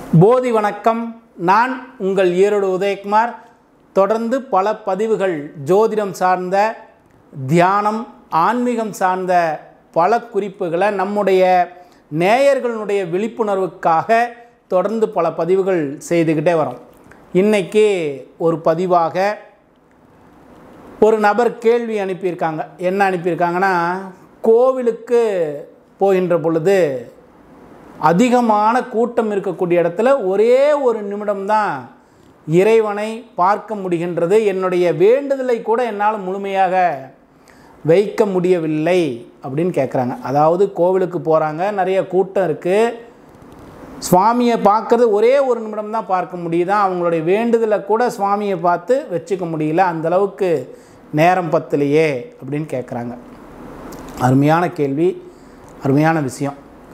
போதி வணக்கம். நான் உங்கள் ஈரோடு உதயகுமார். தொடர்ந்து பல பதிவுகள் ஜோதிடம் சார்ந்த, தியானம், ஆன்மீகம் சார்ந்த பல குறிப்புகளை நம்முடைய நேயர்களுடைய விழிப்புணர்வுக்காக தொடர்ந்து பல பதிவுகள் செய்துக்கிட்டே வரோம். இன்றைக்கி ஒரு பதிவாக ஒரு நபர் கேள்வி அனுப்பியிருக்காங்க. என்ன அனுப்பியிருக்காங்கன்னா, கோவிலுக்கு போகின்ற பொழுது அதிகமான கூட்டம் இருக்கக்கூடிய இடத்துல ஒரே ஒரு நிமிடம்தான் இறைவனை பார்க்க முடிகின்றது. என்னுடைய வேண்டுதலை கூட என்னால் முழுமையாக வைக்க முடியவில்லை அப்படின்னு கேட்குறாங்க. அதாவது கோவிலுக்கு போகிறாங்க, நிறைய கூட்டம் இருக்குது, சுவாமியை பார்க்குறது ஒரே ஒரு நிமிடம் தான் பார்க்க முடியுதான், அவங்களுடைய வேண்டுதலை கூட சுவாமியை பார்த்து வச்சுக்க முடியல, அந்தளவுக்கு நேரம் பத்தலையே அப்படின்னு கேட்குறாங்க. அருமையான கேள்வி, அருமையான விஷயம்.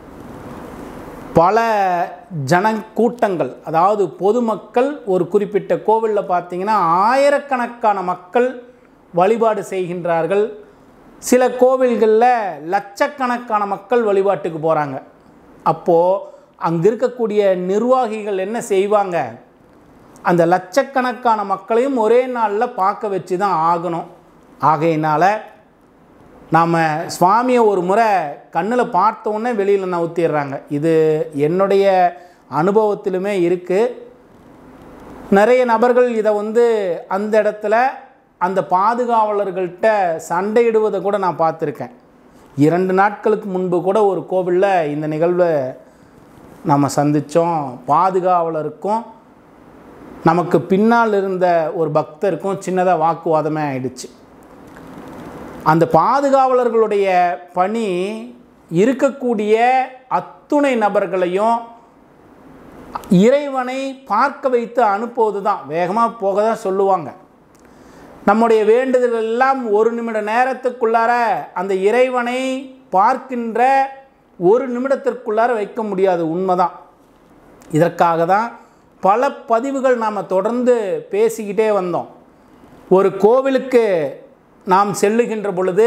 பல கூட்டங்கள், அதாவது பொதுமக்கள் ஒரு குறிப்பிட்ட கோவிலில் பார்த்திங்கன்னா ஆயிரக்கணக்கான மக்கள் வழிபாடு செய்கின்றார்கள். சில கோவில்களில் லட்சக்கணக்கான மக்கள் வழிபாட்டுக்கு போகிறாங்க. அப்போது அங்கே இருக்கக்கூடிய நிர்வாகிகள் என்ன செய்வாங்க, அந்த லட்சக்கணக்கான மக்களையும் ஒரே நாளில் பார்க்க வச்சு தான் ஆகணும். ஆகையினால் நாம் சுவாமியை ஒரு முறை கண்ணில் பார்த்தோன்னே வெளியில் நவுத்திடுறாங்க. இது என்னுடைய அனுபவத்திலுமே இருக்குது. நிறைய நபர்கள் இதை அந்த இடத்துல அந்த பாதுகாவலர்கள்ட்ட சண்டையிடுவதை கூட நான் பார்த்துருக்கேன். 2 நாட்களுக்கு முன்பு கூட ஒரு கோவிலில் இந்த நிகழ்வை நாம் சந்தித்தோம். பாதுகாவலருக்கும் நமக்கு பின்னால் இருந்த ஒரு பக்தருக்கும் சின்னதாக வாக்குவாதமே ஆயிடுச்சு. அந்த பாதுகாவலர்களுடைய பணி இருக்கக்கூடிய அத்துணை நபர்களையும் இறைவனை பார்க்க வைத்து அனுப்புவது தான். வேகமாக போக தான் சொல்லுவாங்க. நம்முடைய வேண்டுதல் எல்லாம் ஒரு நிமிட நேரத்துக்குள்ளார அந்த இறைவனை பார்க்கின்ற ஒரு நிமிடத்திற்குள்ளார வைக்க முடியாது, உண்மைதான். இதற்காக தான் பல பதிவுகள் நாம் தொடர்ந்து பேசிக்கிட்டே வந்தோம். ஒரு கோவிலுக்கு நாம் செல்லுகின்ற பொழுது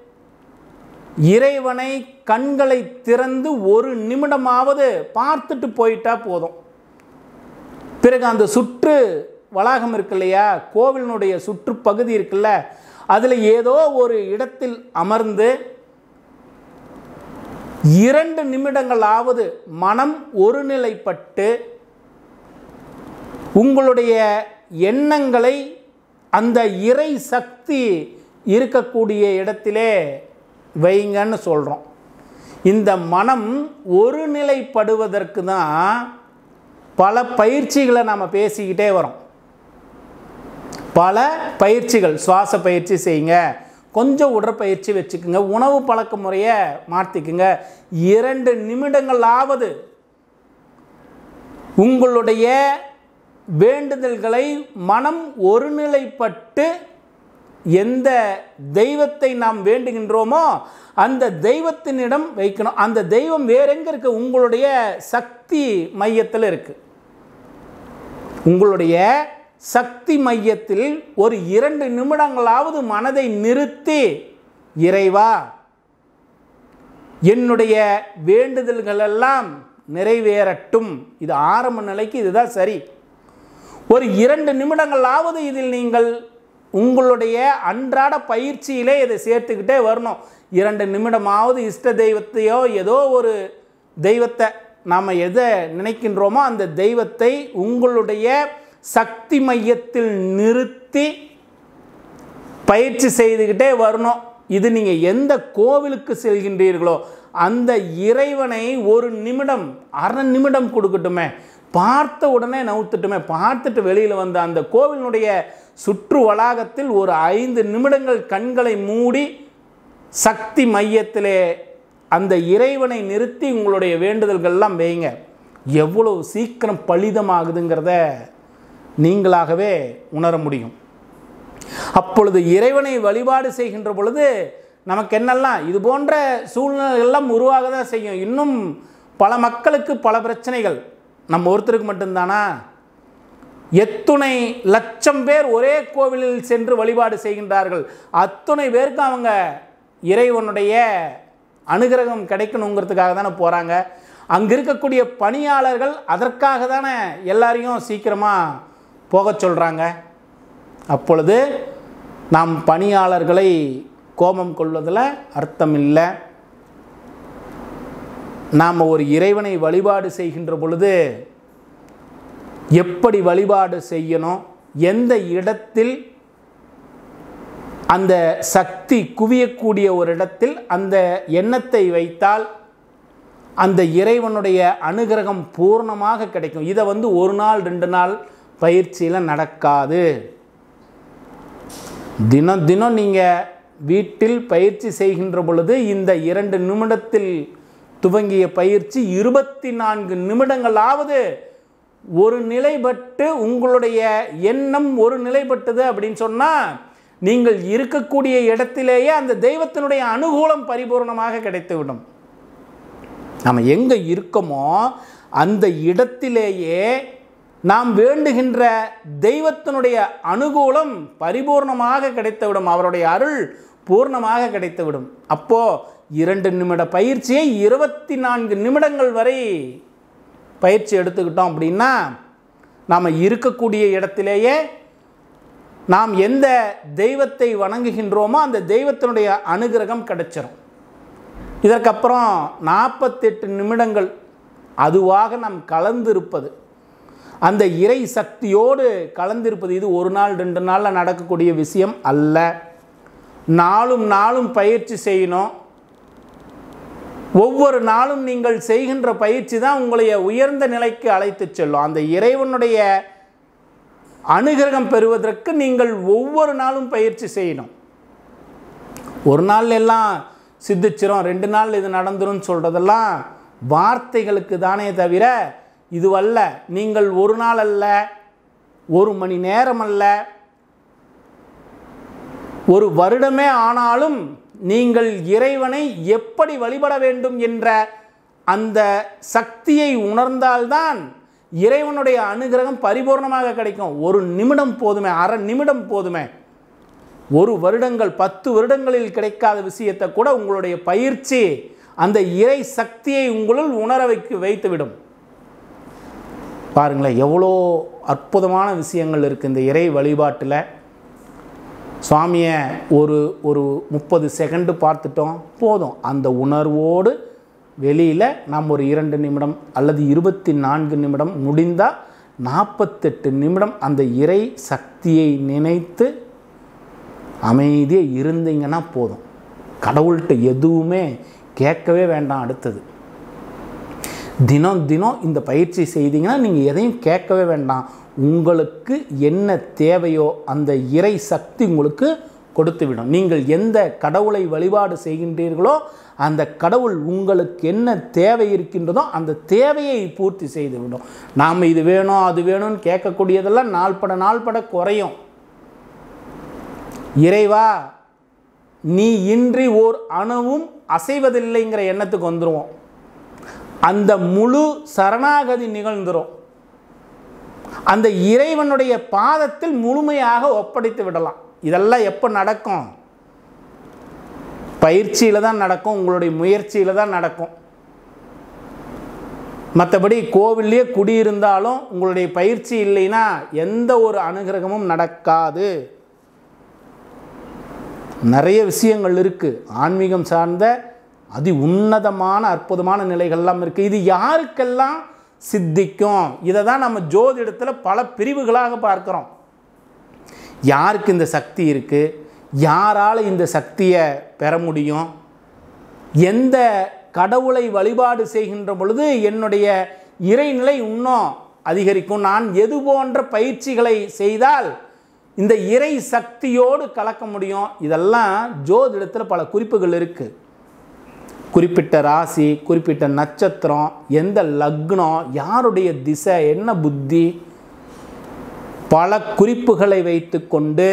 இறைவனை கண்களை திறந்து ஒரு நிமிடமாவது பார்த்துட்டு போயிட்டா போதும். பிறகு அந்த சுற்று வளாகம் இருக்கு இல்லையா, கோவிலினுடைய சுற்றுப்பகுதி இருக்குல்ல, அதில் ஏதோ ஒரு இடத்தில் அமர்ந்து 2 நிமிடங்களாவது மனம் ஒருநிலைப்பட்டு உங்களுடைய எண்ணங்களை அந்த இறை சக்தி இருக்கக்கூடிய இடத்திலே வைங்கன்னு சொல்கிறோம். இந்த மனம் ஒருநிலைப்படுவதற்கு தான் பல பயிற்சிகளை நாம் பேசிக்கிட்டே வரோம். பல பயிற்சிகள், சுவாச பயிற்சி செய்யுங்க, கொஞ்சம் உடற்பயிற்சி வச்சுக்குங்க, உணவு பழக்க முறையை மாற்றிக்குங்க, 2 நிமிடங்களாவது உங்களுடைய வேண்டுதல்களை மனம் ஒருநிலைப்பட்டு எந்த தெய்வத்தை நாம் வேண்டுகின்றோமோ அந்த தெய்வத்தினிடம் வைக்கணும். அந்த தெய்வம் வேற எங்கே இருக்கு, உங்களுடைய சக்தி மையத்தில் இருக்கு. உங்களுடைய சக்தி மையத்தில் ஒரு 2 நிமிடங்களாவது மனதை நிறுத்தி, இறைவா என்னுடைய வேண்டுதல்கள் எல்லாம் நிறைவேறட்டும், இது ஆரம்ப நிலைக்கு இதுதான் சரி. ஒரு 2 நிமிடங்களாவது இதில் நீங்கள் உங்களுடைய அன்றாட பயிற்சியிலே இதை சேர்த்துக்கிட்டே வரணும். 2 நிமிடமாவது இஷ்ட தெய்வத்தையோ ஏதோ ஒரு தெய்வத்தை நாம் எதை நினைக்கின்றோமோ அந்த தெய்வத்தை உங்களுடைய சக்தி மையத்தில் நிறுத்தி பயிற்சி செய்துக்கிட்டே வரணும். இது நீங்கள் எந்த கோவிலுக்கு செல்கின்றீர்களோ அந்த இறைவனை ஒரு நிமிடம், அரை நிமிடம் கொடுக்கட்டுமே, பார்த்த உடனே நவுத்துட்டுமே, பார்த்துட்டு வெளியில் வந்த அந்த கோவிலினுடைய சுற்று வளாகத்தில் ஒரு 5 நிமிடங்கள் கண்களை மூடி சக்தி மையத்திலே அந்த இறைவனை நிறுத்தி உங்களுடைய வேண்டுதல்கள்லாம் வைங்க. எவ்வளவு சீக்கிரம் பலிதமாகுதுங்கிறத நீங்களாகவே உணர முடியும். அப்பொழுது இறைவனை வழிபாடு செய்கின்ற பொழுது நமக்கு என்னெல்லாம் இது போன்ற சூழ்நிலைகள்லாம் உருவாக தான் செய்யும். இன்னும் பல மக்களுக்கு பல பிரச்சனைகள், நம்ம ஒருத்தருக்கு மட்டும்தானா, எத்துணை லட்சம் பேர் ஒரே கோவிலில் சென்று வழிபாடு செய்கின்றார்கள். அத்துணை பேருக்கு அவங்க இறைவனுடைய அனுகிரகம் கிடைக்கணுங்கிறதுக்காக தானே போகிறாங்க. அங்கே இருக்கக்கூடிய பணியாளர்கள் அதற்காக தானே எல்லாரையும் சீக்கிரமாக போக சொல்கிறாங்க. அப்பொழுது நாம் பணியாளர்களை கோபம் கொள்வதில் அர்த்தம் இல்லை. நாம் ஒரு இறைவனை வழிபாடு செய்கின்ற பொழுது எப்படி வழிபாடு செய்யணும், எந்த இடத்தில் அந்த சக்தி குவியக்கூடிய ஒரு இடத்தில் அந்த எண்ணத்தை வைத்தால் அந்த இறைவனுடைய அனுகிரகம் பூர்ணமாக கிடைக்கும். இதை ஒரு நாள் 2 நாள் பயிற்சியில் நடக்காது. தினம் தினம் நீங்கள் வீட்டில் பயிற்சி செய்கின்ற பொழுது இந்த 2 நிமிடத்தில் துவங்கிய பயிற்சி 24 நிமிடங்களாவது ஒரு நிலைப்பட்டு உங்களுடைய எண்ணம் ஒரு நிலைப்பட்டது அப்படின்னு சொன்னால் நீங்கள் இருக்கக்கூடிய இடத்திலேயே அந்த தெய்வத்தினுடைய அனுகூலம் பரிபூர்ணமாக கிடைத்துவிடும். நாம் எங்கே இருக்கோமோ அந்த இடத்திலேயே நாம் வேண்டுகின்ற தெய்வத்தினுடைய அனுகூலம் பரிபூர்ணமாக கிடைத்துவிடும். அவருடைய அருள் பூர்ணமாக கிடைத்துவிடும். அப்போது 2 நிமிட பயிற்சியை 24 நிமிடங்கள் வரை பயிற்சி எடுத்துக்கிட்டோம் அப்படின்னா நாம் இருக்கக்கூடிய இடத்திலேயே நாம் எந்த தெய்வத்தை வணங்குகின்றோமோ அந்த தெய்வத்தினுடைய அனுகிரகம் கிடைச்சிடும். இதற்கப்புறம் 48 நிமிடங்கள் அதுவாக நாம் கலந்திருப்பது, அந்த இறை சக்தியோடு கலந்திருப்பது. இது ஒரு நாள் 2 நாளில் நடக்கக்கூடிய விஷயம் அல்ல. நாளும் பயிற்சி செய்யணும். ஒவ்வொரு நாளும் நீங்கள் செய்கின்ற பயிற்சி தான் உங்களை உயர்ந்த நிலைக்கு அழைத்து செல்லும். அந்த இறைவனுடைய அனுகிரகம் பெறுவதற்கு நீங்கள் ஒவ்வொரு நாளும் பயிற்சி செய்யணும். ஒரு நாள் எல்லாம் சித்திச்சிரும், 2 நாள் இது நடந்துரும் சொல்கிறதெல்லாம் வார்த்தைகளுக்கு தானே தவிர இதுவல்ல. நீங்கள் ஒரு நாள் அல்ல, 1 மணி நேரம் அல்ல, 1 வருடமே ஆனாலும் நீங்கள் இறைவனை எப்படி வழிபட வேண்டும் என்ற அந்த சக்தியை உணர்ந்தால்தான் இறைவனுடைய அனுகிரகம் பரிபூர்ணமாக கிடைக்கும். 1 நிமிடம் போதுமே, அரை நிமிடம் போதுமே. 1 வருடங்கள் 10 வருடங்களில் கிடைக்காத விஷயத்தை கூட உங்களுடைய பயிற்சி அந்த இறை சக்தியை உங்களுள் உணர வைத்துவிடும். பாருங்களேன், எவ்வளோ அற்புதமான விஷயங்கள் இருக்குது இந்த இறை வழிபாட்டில். சுவாமியை ஒரு 30 செகண்டு பார்த்துட்டோம் போதும். அந்த உணர்வோடு வெளியில் நாம் ஒரு 2 நிமிடம் அல்லது 24 நிமிடம், முடிந்தால் 48 நிமிடம் அந்த இறை சக்தியை நினைத்து அமைதியாக இருந்தீங்கன்னா போதும். கடவுள்கிட்ட எதுவுமே கேட்கவே வேண்டாம். அடுத்தது தினம் தினம் இந்த பயிற்சி செய்தீங்கன்னா நீங்கள் எதையும் கேட்கவே வேண்டாம். உங்களுக்கு என்ன தேவையோ அந்த இறை சக்தி உங்களுக்கு கொடுத்துவிடும். நீங்கள் எந்த கடவுளை வழிபாடு செய்கின்றீர்களோ அந்த கடவுள் உங்களுக்கு என்ன தேவை இருக்கின்றதோ அந்த தேவையை பூர்த்தி செய்துவிடும். நாம் இது வேணும் அது வேணும்னு கேட்கக்கூடியதெல்லாம் நாள்பட குறையும். இறைவா நீ இன்றி ஓர் அணுவும் அசைவதில்லைங்கிற எண்ணத்துக்கு வந்துடுவோம். அந்த முழு சரணாகதி நிகழ்ந்துரும். அந்த இறைவனுடைய பாதத்தில் முழுமையாக ஒப்படைத்து விடலாம். இதெல்லாம் எப்போ நடக்கும்? பயிற்சியில் தான் நடக்கும், உங்களுடைய முயற்சியில் தான் நடக்கும். மற்றபடி கோவில்லையே குடியிருந்தாலும் உங்களுடைய பயிற்சி இல்லைன்னா எந்த ஒரு அனுகிரகமும் நடக்காது. நிறைய விஷயங்கள் இருக்குது, ஆன்மீகம் சார்ந்த அதி உன்னதமான அற்புதமான நிலைகள்லாம் இருக்குது. இது யாருக்கெல்லாம் சித்திக்கும்? இதை தான் நம்ம ஜோதிடத்தில் பல பிரிவுகளாக பார்க்குறோம். யாருக்கு இந்த சக்தி இருக்குது, யாரால் இந்த சக்தியை பெற முடியும், எந்த கடவுளை வழிபாடு செய்கின்ற பொழுது என்னுடைய இறைநிலை இன்னும் அதிகரிக்கும், நான் எது போன்ற பயிற்சிகளை செய்தால் இந்த இறை சக்தியோடு கலக்க முடியும். இதெல்லாம் ஜோதிடத்தில் பல குறிப்புகள் இருக்குது. குறிப்பிட்ட ராசி, குறிப்பிட்ட நட்சத்திரம், எந்த லக்னம், யாருடைய திசை, என்ன புத்தி, பல குறிப்புகளை வைத்து கொண்டு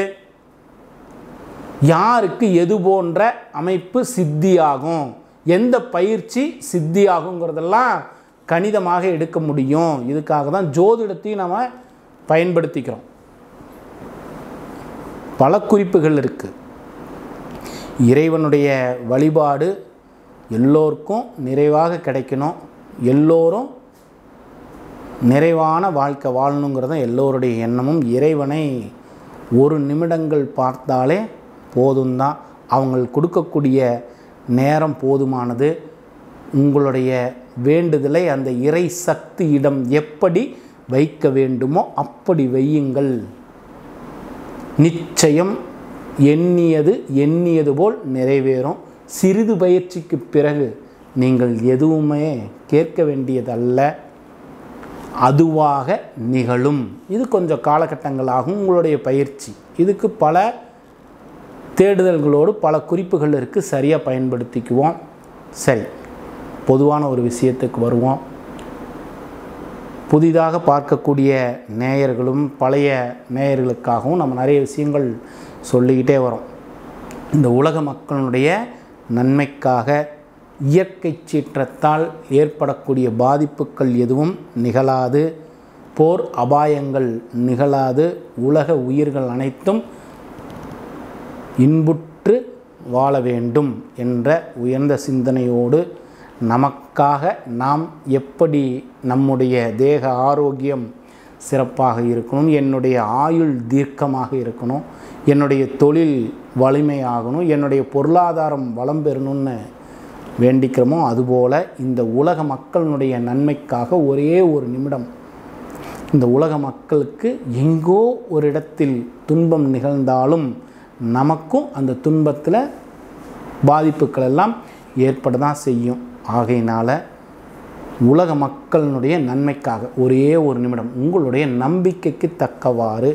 யாருக்கு எது போன்ற அமைப்பு சித்தியாகும், எந்த பயிற்சி சித்தியாகுங்கிறதெல்லாம் கணிதமாக எடுக்க முடியும். இதுக்காக தான் ஜோதிடத்தையும் நம்ம பயன்படுத்திக்கிறோம். பல குறிப்புகள் இருக்குது. இறைவனுடைய வழிபாடு எல்லோருக்கும் நிறைவாக கிடைக்கணும். எல்லோரும் நிறைவான வாழ்க்கை வாழணுங்கிறது எல்லோருடைய எண்ணமும். இறைவனை ஒரு நிமிடங்கள் பார்த்தாலே போதும் தான். அவங்க கொடுக்கக்கூடிய நேரம் போதுமானது. உங்களுடைய வேண்டுதலை அந்த இறை சக்தியிடம் எப்படி வைக்க வேண்டுமோ அப்படி வையுங்கள். நிச்சயம் எண்ணியது போல் நிறைவேறும். சிறிது பயிற்சிக்கு பிறகு நீங்கள் எதுவுமே கேட்க வேண்டியதல்ல, அதுவாக நிகழும். இது கொஞ்சம் காலகட்டங்களாகும் உங்களுடைய பயிற்சி. இதுக்கு பல தேடுதல்களோடு பல குறிப்புகள் இருக்குது, சரியாக பயன்படுத்திக்குவோம். சரி, பொதுவான ஒரு விஷயத்துக்கு வருவோம். புதிதாக பார்க்கக்கூடிய நேயர்களும் பழைய நேயர்களுக்காகவும் நம்ம நிறைய விஷயங்கள் சொல்லிக்கிட்டே வரோம். இந்த உலக மக்களுடைய நன்மைக்காக இயற்கை சீற்றத்தால் ஏற்படக்கூடிய பாதிப்புகள் எதுவும் நிகழாது, போர் அபாயங்கள் நிகழாது, உலக உயிர்கள் அனைத்தும் இன்புற்று வாழ வேண்டும் என்ற உயர்ந்த சிந்தனையோடு நமக்காக நாம் எப்படி நம்முடைய தேக ஆரோக்கியம் சிறப்பாக இருக்கணும், என்னுடைய ஆயுள் தீர்க்கமாக இருக்கணும், என்னுடைய தொழில் வலிமையாகணும், என்னுடைய பொருளாதாரம் வளம் பெறணும்னு வேண்டிக்கிறோமோ அதுபோல் இந்த உலக மக்களினுடைய நன்மைக்காக ஒரே ஒரு நிமிடம் இந்த உலக மக்களுக்கு எங்கோ ஒரு இடத்தில் துன்பம் நிகழ்ந்தாலும் நமக்கும் அந்த துன்பத்தில் பாதிப்புகள் எல்லாம் ஏற்பட தான் செய்யும். ஆகையினால் உலக மக்களினுடைய நன்மைக்காக ஒரே ஒரு நிமிடம் உங்களுடைய நம்பிக்கைக்கு தக்கவாறு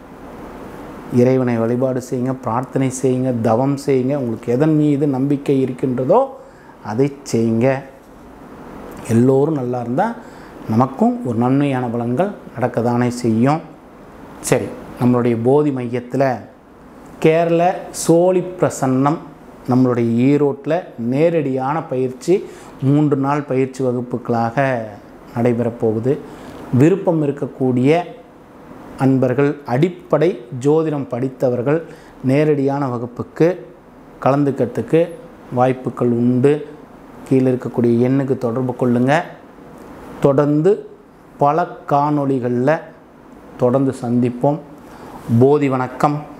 இறைவனை வழிபாடு செய்யுங்க, பிரார்த்தனை செய்யுங்க, தவம் செய்யுங்க. உங்களுக்கு எதன் மீது நம்பிக்கை இருக்கின்றதோ அதை செய்யுங்க. எல்லோரும் நல்லா இருந்தால் நமக்கும் ஒரு நன்மையான பலன்கள் நடக்கத்தானே செய்யும். சரி, நம்மளுடைய போதி மையத்தில் கேரள சோழி பிரசன்னம் நம்மளுடைய ஈரோட்டில் நேரடியான பயிற்சி 3 நாள் பயிற்சி வகுப்புகளாக நடைபெறப்போகுது. விருப்பம் இருக்கக்கூடிய அன்பர்கள், அடிப்படை ஜோதிடம் படித்தவர்கள் நேரடியான வகுப்புக்கு கலந்துக்கிறதுக்கு வாய்ப்புகள் உண்டு. கீழே இருக்கக்கூடிய எண்ணுக்கு தொடர்பு கொள்ளுங்கள். தொடர்ந்து பல காணொளிகளில் தொடர்ந்து சந்திப்போம். போதி வணக்கம்.